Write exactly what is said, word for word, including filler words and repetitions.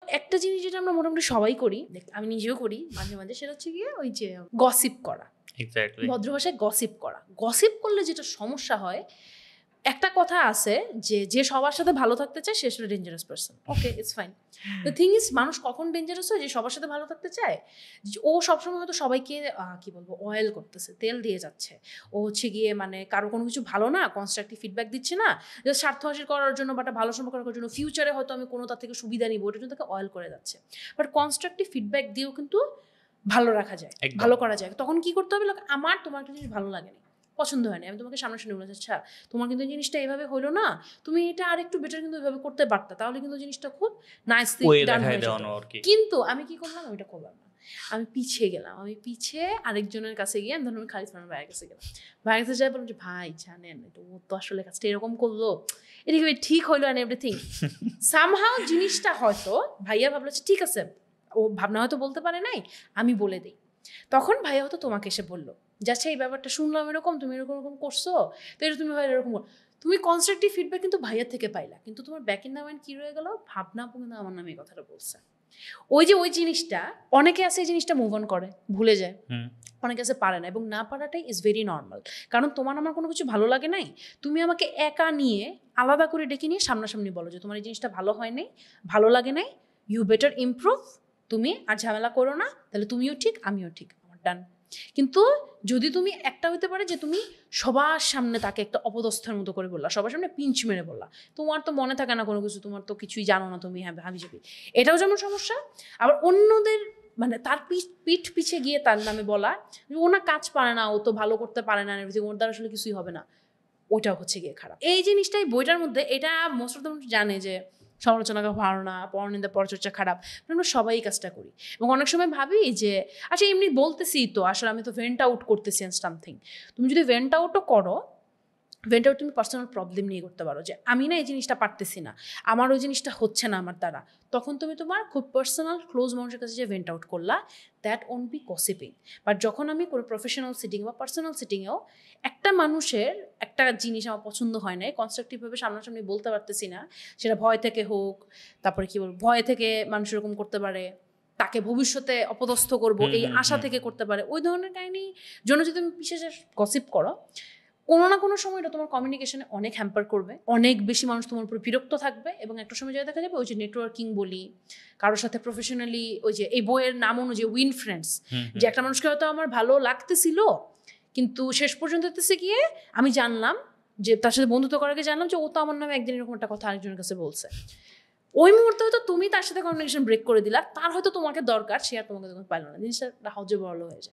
একটা জিনিস যেটা আমরা মোটামুটি সবাই করি, আমি নিজেও করি মাঝে মাঝে, সেটা হচ্ছে গিয়ে ওই যে গসিপ করা, ভদ্র ভাষায় গসিপ করা। গসিপ করলে যেটা সমস্যা হয়, একটা কথা আছে যে যে সবার সাথে ভালো থাকতে চায় সে আসলে dangerous person. Okay, it's fine. The thing is, মানুষ কখন ডেঞ্জারাস হয়? যে সবার সাথে ভালো থাকতে চায়, ও সবসময় হয়তো সবাইকে কি বলবো অয়েল করতেছে, তেল দিয়ে যাচ্ছে। ও হচ্ছে গিয়ে মানে কারো কোনো কিছু ভালো না, কনস্ট্রাকটিভ ফিডব্যাক দিচ্ছে না, যে স্বার্থ হাসিল করার জন্য বা একটা ভালো সম্পর্ক করার জন্য, ফিউচারে হয়তো আমি কোনো তার থেকে সুবিধা নিব, ওটার জন্য তাকে অয়েল করে যাচ্ছে। বাট কনস্ট্রাকটিভ ফিডব্যাক দিয়েও কিন্তু ভালো রাখা যায়, ভালো করা যায়। তখন কি করতে হবে? আমার তোমার একটা জিনিস ভালো লাগেনি, পছন্দ হয়নি, আমি তোমাকে সামনাসামনি বলেছি, আচ্ছা তোমার কিন্তু জিনিসটা এইভাবে হইলো না, তুমি এটা আর একটু বেটার কিন্তু এইভাবে করতে পারতা, তাহলে কিন্তু জিনিসটা খুব নাইসলি ডান হয়ে যেত। কিন্তু আমি কি করলাম? ওইটা করলাম না, আমি পিছিয়ে গেলাম। আমি পিছিয়ে আরেকজনের কাছে গিয়ে, আমি ধরুন আমি খালিদ ফারহান ভাইয়ের কাছে গেলাম, ভাইয়ের কাছে যাই বললাম যে ভাই জানেন এটা ও তো আসলে কাজটা এরকম করলো, এটা কি ঠিক হইলো অ্যান্ড এভরিথিং। সামহাও জিনিসটা হয়তো ভাইয়া ভাবলো যে ঠিক আছে, ও ভাবনা হয়তো বলতে পারে নাই, আমি বলে দিই। তখন ভাইয়া হয়তো তোমাকে এসে বললো, যাচ্ছে এই ব্যাপারটা শুনলাম এরকম, তুমি এরকম এরকম করছো, তো এটা তুমি ভাই এরকম, তুমি কনস্ট্রাকটিভ ফিডব্যাক কিন্তু ভাইয়ার থেকে পাইলা, কিন্তু তোমার ব্যাক ইন দ্য মাইন্ড কি রয়ে গেল? ভাবনা আপু কিন্তু আমার নামে এই কথাটা বলছে। ওই যে ওই জিনিসটা, অনেকে আছে এই জিনিসটা মুভ অন করে, ভুলে যায়, অনেকে আছে পারে না, এবং না পারাটাই ইজ ভেরি নর্মাল। কারণ তোমার আমার কোনো কিছু ভালো লাগে নাই, তুমি আমাকে একা নিয়ে আলাদা করে ডেকে নিয়ে সামনাসামনি বলো যে তোমার এই জিনিসটা ভালো হয় নাই, ভালো লাগে নাই, ইউ বেটার ইমপ্রুভ, তুমি আর ঝামেলা করো না, তাহলে তুমিও ঠিক আমিও ঠিক, আমার ডান। কিন্তু যদি তুমি একটা হইতে পারে যে তুমি সবার সামনে তাকে একটা অপদস্থের মতো করে বললা, সবার সামনে পিঞ্চ মেরে বললা, তোমার তো মনে থাকে না কোনো কিছু, তোমার তো কিছুই জানো না, তুমি হ্যাঁ হাবি যাবি, এটাও যেমন সমস্যা। আবার অন্যদের মানে তার পিঠ পিছে গিয়ে তার নামে বলা যে ও না কাজ পারে না, ও তো ভালো করতে পারে না, ওর দ্বারা আসলে কিছুই হবে না, ওইটাও হচ্ছে গিয়ে খারাপ। এই জিনিসটাই বইটার মধ্যে, এটা মোস্ট অফ দ্য জানে যে সমালোচনা ভালো না, পরনিন্দা পরচর্চা খারাপ, আমরা সবাই এই কাজটা করি। এবং অনেক সময় ভাবি যে আচ্ছা এমনি বলতেছি তো, আসলে আমি তো ভেন্ট আউট করতেছি সামথিং। তুমি যদি ভেন্ট আউটও করো, ভেন্ট আউট তুমি পার্সোনাল প্রবলেম নিয়ে করতে পারো, যে আমি না এই জিনিসটা পারতেছি না, আমার ওই জিনিসটা হচ্ছে না আমার দ্বারা, তখন তুমি তোমার খুব পার্সোনাল ক্লোজ মানুষের কাছে যে ভেন্ট আউট করলা, that won't be gossiping. But যখন আমি কোনো প্রফেশনাল সিটিং বা পার্সোনাল সিটিংয়েও একটা মানুষের একটা জিনিস আমার পছন্দ হয় না, কনস্ট্রাকটিভভাবে সামনাসামনি বলতে পারতেছি না, সেটা ভয় থেকে হোক, তারপরে কি বলবো ভয় থেকে মানুষ এরকম করতে পারে, তাকে ভবিষ্যতে অপদস্থ করবো এই আশা থেকে করতে পারে, ওই ধরনের কাহিনী জন্য যদি তুমি বিশেষ গসিপ করো, কোনো না কোনো সময় এটা তোমার কমিউনিকেশনে অনেক হ্যাম্পার করবে, অনেক বেশি মানুষ তোমার উপর বিরক্ত থাকবে, এবং একটা সময় যা দেখা যাবে ওই যে নেটওয়ার্কিং বলি, কারোর সাথে প্রফেশনালি, ওই যে এই বইয়ের নাম অনুযায়ী উইন ফ্রেন্ডস, যে একটা মানুষকে হয়তো আমার ভালো লাগতেছিল, কিন্তু শেষ পর্যন্ত হতেছে গিয়ে আমি জানলাম যে তার সাথে বন্ধুত্ব করার আগে জানলাম যে ও তো আমার নামে একদিন এরকম একটা কথা আরেকজনের কাছে বলছে। ওই মুহূর্তে হয়তো তুমি তার সাথে কমিউনিকেশন ব্রেক করে দিলা, তার হয়তো তোমাকে দরকার, সে আর তোমাকে তখন পাইল না, জিনিসটা হজে বড় হয়ে যায়।